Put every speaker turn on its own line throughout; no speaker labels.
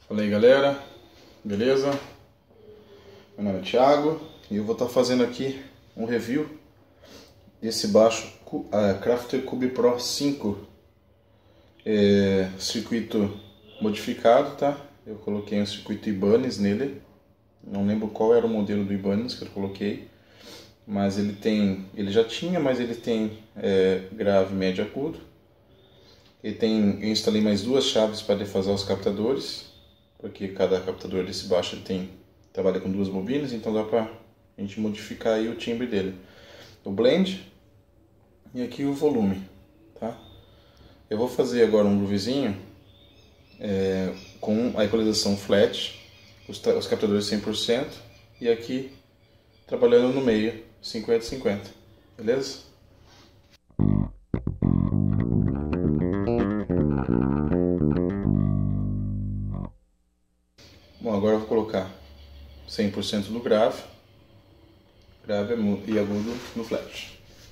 Fala aí galera, beleza? Meu nome é Thiago e eu vou estar fazendo aqui um review desse baixo Crafter Cube Pro 5 circuito modificado, tá? Eu coloquei um circuito Ibanez nele, não lembro qual era o modelo do Ibanez que eu coloquei, mas ele já tinha, mas ele tem grave, médio e agudo. Eu instalei mais duas chaves para defasar os captadores, porque cada captador desse baixo trabalha com duas bobinas, então dá pra gente modificar aí o timbre dele. O blend e aqui o volume, tá? Eu vou fazer agora um groovezinho com a equalização flat, os captadores 100% e aqui trabalhando no meio 50-50, beleza? Bom, agora eu vou colocar 100% do grave e agudo no flat.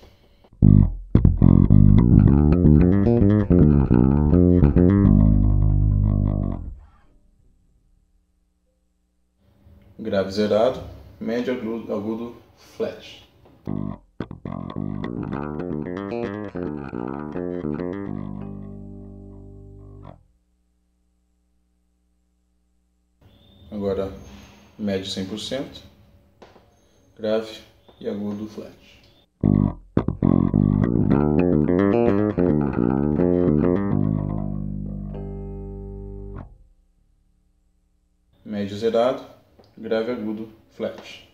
Grave zerado, médio, agudo, flat. Agora médio 100%, grave e agudo flat. Médio zerado, grave agudo flat.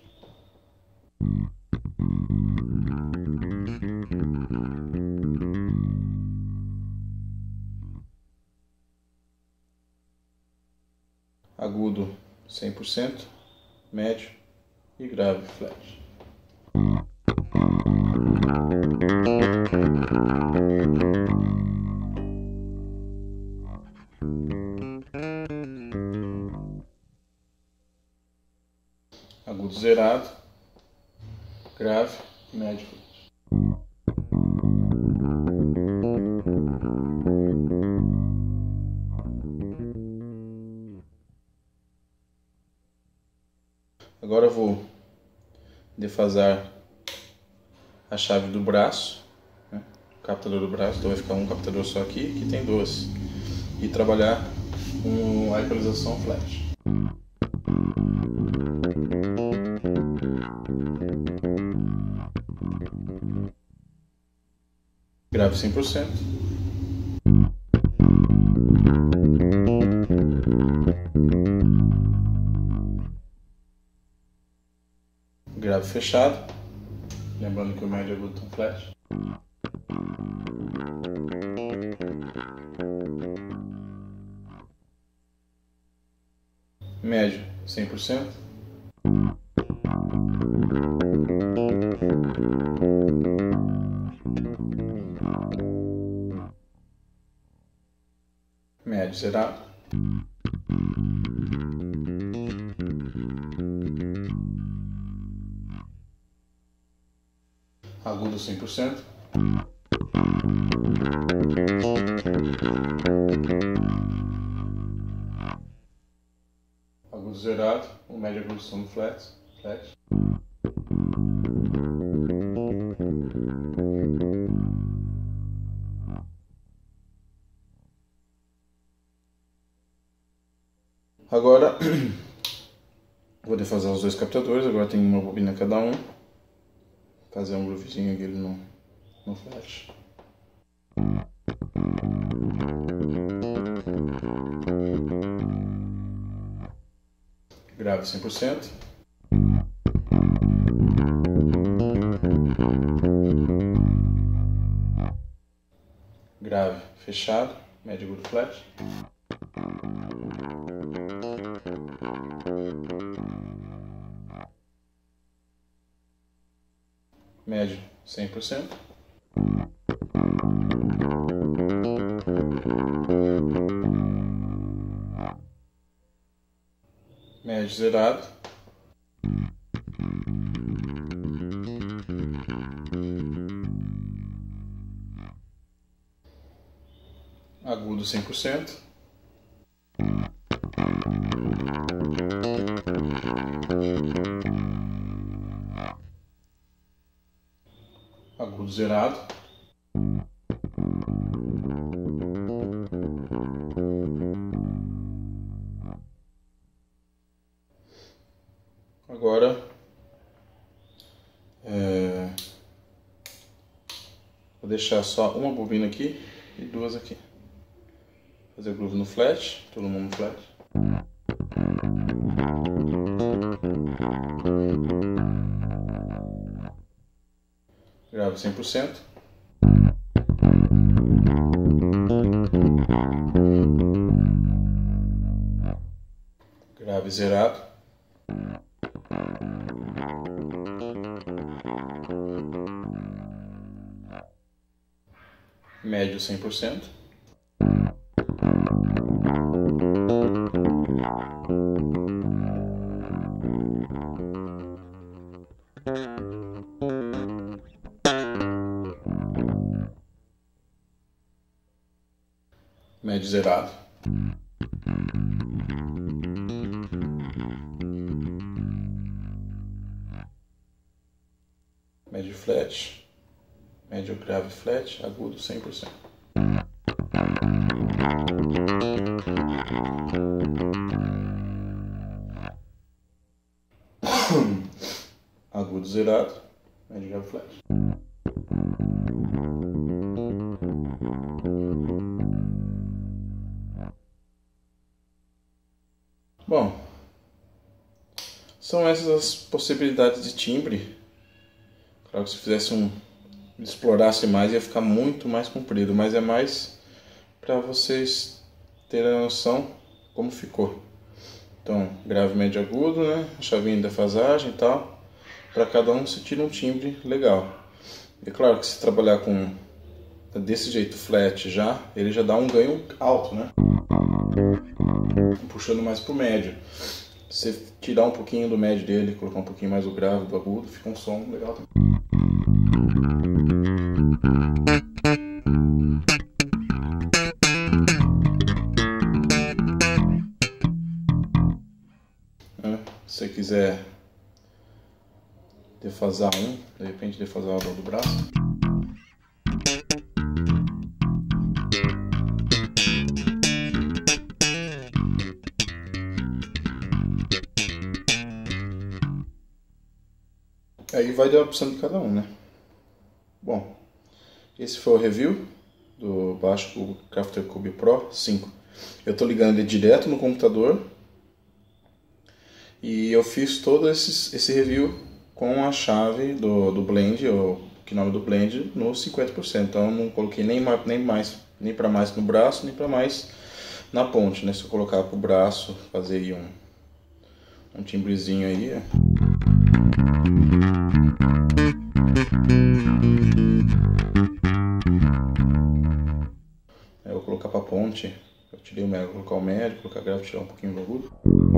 Agudo 100%, médio e grave flat. Agudo zerado, grave, médio flat. Agora eu vou defasar a chave do braço, né? O captador do braço, então vai ficar um captador só aqui, que tem dois, e trabalhar com a equalização flat. Grave 100%. Grave fechado, lembrando que o médio e agudo estão flat. Médio 100%. Médio zerado. Agudo 100%. Agudo zerado, o médio e agudo estão no flat. Agora vou defasar os dois captadores, agora tem uma bobina cada um. Fazer um groovezinho aqui no flat. Grave 100%. Grave fechado, médio agudo flat. Médio 100%. Médio zerado. Agudo 100%. agudo zerado. Agora vou deixar só uma bobina aqui e duas aqui. Fazer o groove no flat, todo mundo no flat. Grave 100%. Grave zerado. Médio 100%. Médio zerado. Médio flat. Médio grave flat, agudo 100%. Agudo zerado, médio grave flat. Bom, são essas as possibilidades de timbre. Claro que se fizesse explorasse mais ia ficar muito mais comprido, mas é mais para vocês terem a noção como ficou. Então, grave, médio, agudo, né? A chavinha de defasagem e tal. Para cada um se tira um timbre legal. É claro que se trabalhar com desse jeito flat já, ele já dá um ganho alto, né? Puxando mais pro médio. Se você tirar um pouquinho do médio dele, colocar um pouquinho mais o grave do agudo, fica um som legal também. Se você quiser defasar de repente defasar a dor do braço. Aí vai da opção de cada um, né? Bom, esse foi o review do baixo Crafter Cube Pro 5. Eu tô ligando ele direto no computador e eu fiz todo esse review com a chave do blend, o nome do blend, no 50%. Então eu não coloquei nem para mais no braço, nem para mais na ponte, né? Se eu colocar pro braço, fazer aí um timbrezinho aí, ó. Aí eu vou colocar pra ponte, eu tirei o médio, vou colocar o médio, colocar a grave, tirar um pouquinho do agudo.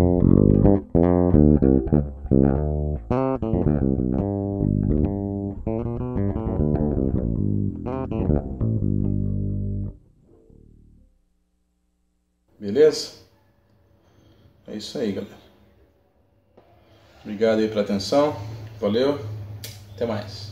Beleza? É isso aí, galera. Obrigado aí pela atenção. Valeu. Até mais.